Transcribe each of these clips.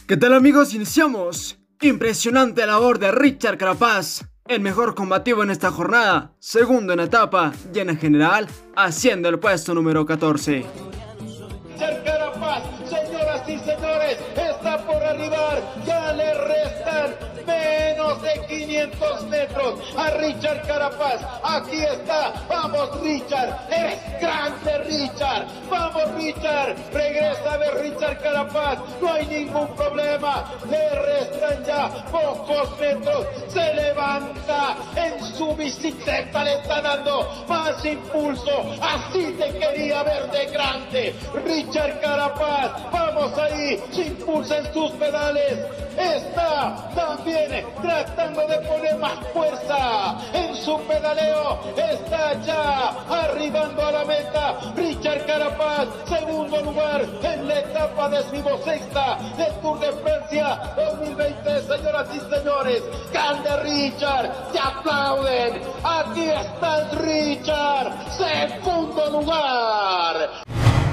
¿Qué tal, amigos? Iniciamos. Impresionante labor de Richard Carapaz, el mejor combativo en esta jornada, segundo en etapa y en general, haciendo el puesto número 14. Richard Carapaz, señoras y señores, está por arribar, ya le restan menos de 500 metros a Richard Carapaz. Aquí está, vamos Richard, eres grande Richard, vamos Richard, regresa a ver Richard Carapaz, no hay ningún problema, le restan ya pocos metros, se levanta en su bicicleta, le está dando más impulso, así te quería ver de grande, Richard Carapaz, vamos ahí, se impulsa en sus pedales, está también tratando de poner más fuerza en su pedaleo, está ya arribando a la meta, Richard Carapaz, segundo lugar en la etapa 16ª del Tour de Francia 2020, señoras y señores, grande Richard, te aplauden, aquí está el Richard, segundo lugar.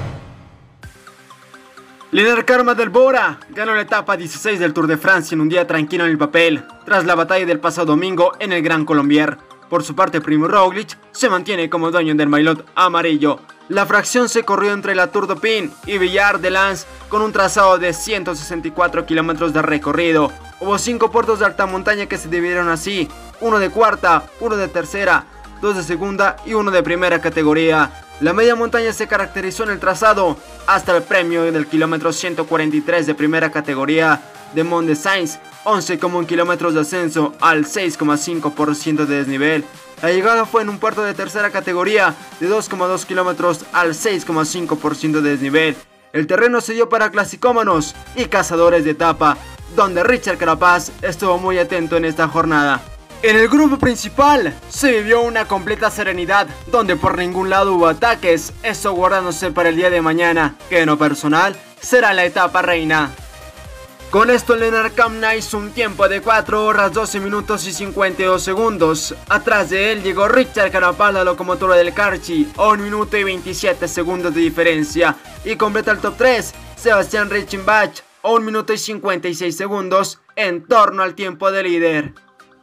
Lennart Kärmä del Bora ganó la etapa 16 del Tour de Francia en un día tranquilo en el papel, tras la batalla del pasado domingo en el Gran Colombier. Por su parte, Primo Roglic se mantiene como dueño del maillot amarillo. La fracción se corrió entre la Tour de Pin y Villard de Lans con un trazado de 164 kilómetros de recorrido. Hubo 5 puertos de alta montaña que se dividieron así, uno de cuarta, uno de tercera, 2 de segunda y uno de primera categoría. La media montaña se caracterizó en el trazado hasta el premio del kilómetro 143 de primera categoría de Mont de Sainz, 11,1 kilómetros de ascenso al 6,5% de desnivel. La llegada fue en un puerto de tercera categoría de 2,2 kilómetros al 6,5% de desnivel. El terreno se dio para clasicómanos y cazadores de etapa, donde Richard Carapaz estuvo muy atento en esta jornada. En el grupo principal se vivió una completa serenidad, donde por ningún lado hubo ataques, esto guardándose para el día de mañana, que en lo personal será la etapa reina. Con esto Lennart Kärmä hizo un tiempo de 4 horas 12 minutos y 52 segundos. Atrás de él llegó Richard Carapaz, la locomotora del Karchi, a 1 minuto y 27 segundos de diferencia. Y completa el top 3, Sebastian Reichenbach, a 1 minuto y 56 segundos, en torno al tiempo de líder.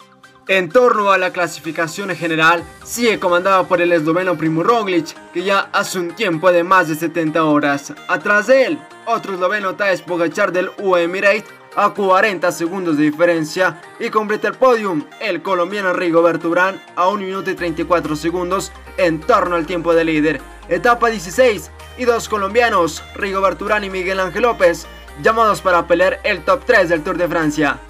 En torno a la clasificación general, sigue comandado por el esloveno Primo Roglic, que ya hace un tiempo de más de 70 horas. Atrás de él, otro esloveno, Tadej Pogačar del UAE Emirates, a 40 segundos de diferencia, y completa el podium el colombiano Rigoberto Urán a 1 minuto y 34 segundos en torno al tiempo de líder. Etapa 16 y 2 colombianos, Rigoberto Urán y Miguel Ángel López, llamados para pelear el top 3 del Tour de Francia.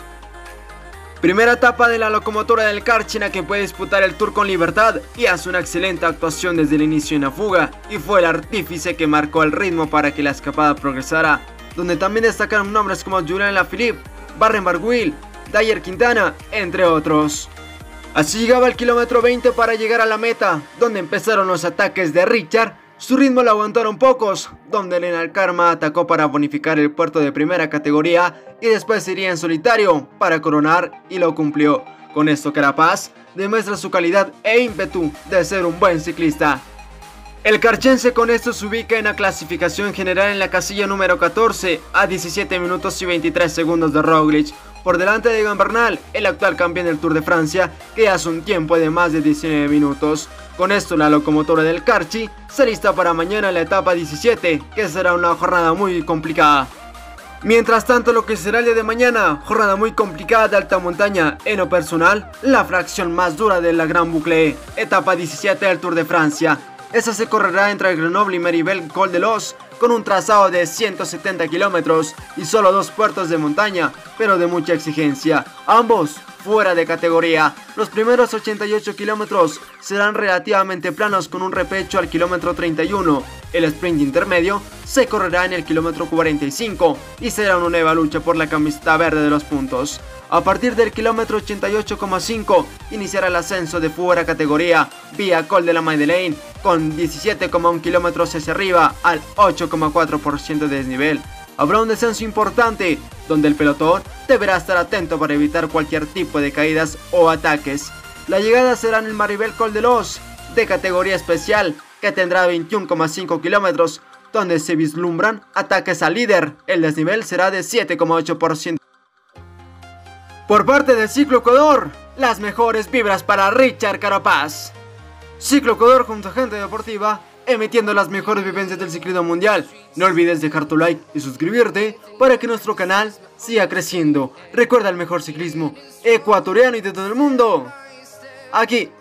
Primera etapa de la locomotora del Karchi, que puede disputar el Tour con libertad y hace una excelente actuación desde el inicio en la fuga, y fue el artífice que marcó el ritmo para que la escapada progresara, donde también destacaron nombres como Julian Alaphilippe, Warren Barguil, Dayer Quintana, entre otros. Así llegaba el kilómetro 20 para llegar a la meta, donde empezaron los ataques de Richard. Su ritmo lo aguantaron pocos, donde Lennart Kärmä atacó para bonificar el puerto de primera categoría y después iría en solitario para coronar, y lo cumplió. Con esto Carapaz demuestra su calidad e ímpetu de ser un buen ciclista. El carchense con esto se ubica en la clasificación general en la casilla número 14 a 17 minutos y 23 segundos de Roglic, por delante de Egan Bernal, el actual campeón del Tour de Francia, que hace un tiempo de más de 19 minutos. Con esto la locomotora del Karchi se lista para mañana la etapa 17, que será una jornada muy complicada. Mientras tanto, lo que será el día de mañana, jornada muy complicada de alta montaña, en lo personal, la fracción más dura de la Gran Boucle, etapa 17 del Tour de Francia. Esta se correrá entre el Grenoble y Méribel-Col de Los, con un trazado de 170 kilómetros y solo 2 puertos de montaña, pero de mucha exigencia, ambos fuera de categoría. Los primeros 88 kilómetros serán relativamente planos con un repecho al kilómetro 31. El sprint intermedio se correrá en el kilómetro 45 y será una nueva lucha por la camiseta verde de los puntos. A partir del kilómetro 88,5 iniciará el ascenso de fuera categoría vía Col de la Madeleine con 17,1 kilómetros hacia arriba al 8,4% de desnivel. Habrá un descenso importante donde el pelotón deberá estar atento para evitar cualquier tipo de caídas o ataques. La llegada será en el Méribel-Col de Los de categoría especial, que tendrá 21,5 kilómetros donde se vislumbran ataques al líder. El desnivel será de 7,8%. Por parte de Ciclo Ecuador, las mejores vibras para Richard Carapaz. Ciclo Ecuador junto a Gente Deportiva, emitiendo las mejores vivencias del ciclismo mundial. No olvides dejar tu like y suscribirte para que nuestro canal siga creciendo. Recuerda el mejor ciclismo ecuatoriano y de todo el mundo, aquí